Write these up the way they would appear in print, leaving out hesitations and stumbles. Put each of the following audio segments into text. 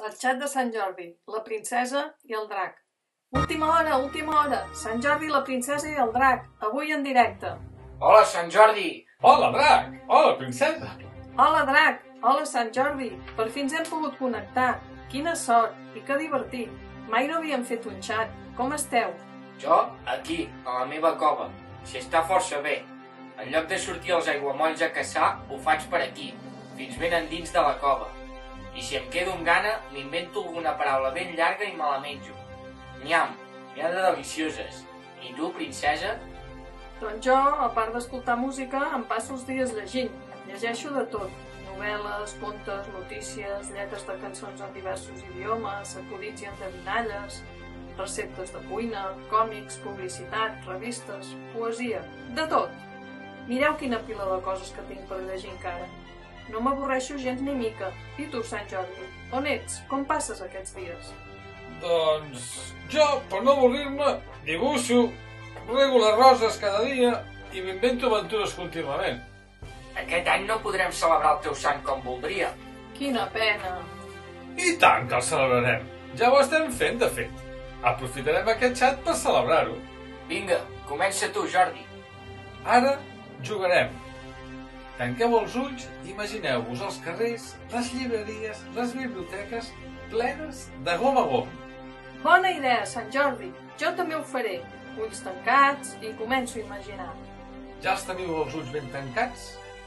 El xat de Sant Jordi, la princesa i el drac. Última hora! Sant Jordi, la princesa i el drac, avui en directe. Hola, Sant Jordi! Hola, drac! Hola, princesa! Hola, drac! Hola, Sant Jordi! Per fi ens hem pogut connectar. Quina sort! I que divertit! Mai no havíem fet un xat. Com esteu? Jo, aquí, a la meva cova. Si està força bé. En lloc de sortir als aiguamolls a caçar, ho faig per aquí, fins ben endins de la cova. I si em quedo amb gana, m'invento alguna paraula ben llarga i me la menjo. Nyam, n'hi ha de delicioses. I tu, princesa? Doncs jo, a part d'escoltar música, em passo els dies llegint. Llegeixo de tot. Novel·les, contes, notícies, lletres de cançons en diversos idiomes, acudits i endevinalles, receptes de cuina, còmics, publicitat, revistes, poesia, de tot. Mireu quina pila de coses que tinc per llegir encara. No m'avorreixo gens ni mica. I tu, Sant Jordi, on ets? Com passes aquests dies? Doncs jo, per no avorrir-me, dibuixo, rego les roses cada dia i m'invento aventures contínuament. Aquest any no podrem celebrar el teu sant com voldria. Quina pena! I tant que el celebrarem. Ja ho estem fent, de fet. Aprofitarem aquest xat per celebrar-ho. Vinga, comença tu, Jordi. Ara jugarem. Tanqueu els ulls i imagineu-vos els carrers, les llibreries, les biblioteques plenes de gom a gom. Bona idea, Sant Jordi! Jo també ho faré. Ulls tancats i començo a imaginar. Ja els teniu els ulls ben tancats?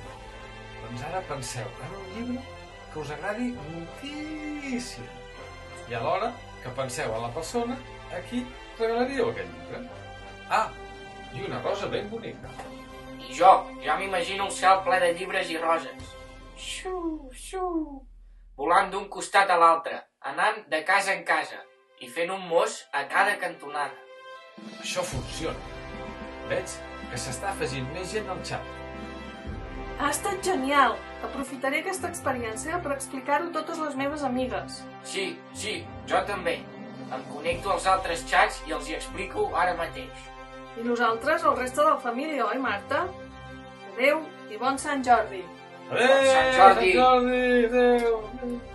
Doncs ara penseu en un llibre que us agradi moltíssim. I alhora que penseu en la persona a qui regalaríeu aquest llibre. Ah, i una rosa ben bonica. I jo, ja m'imagino un cel ple de llibres i roses. Xiu, xiu. Volant d'un costat a l'altre, anant de casa en casa i fent un mos a cada cantonada. Això funciona. Veig que s'està afegint més gent al xat. Ha estat genial! Aprofitaré aquesta experiència per explicar-ho a totes les meves amigues. Sí, jo també. Em connecto als altres xats i els hi explico ara mateix. I nosaltres, el reste de la família, oi, Marta? Adéu i bon Sant Jordi! Adéu, Sant Jordi! Sant Jordi! Adéu!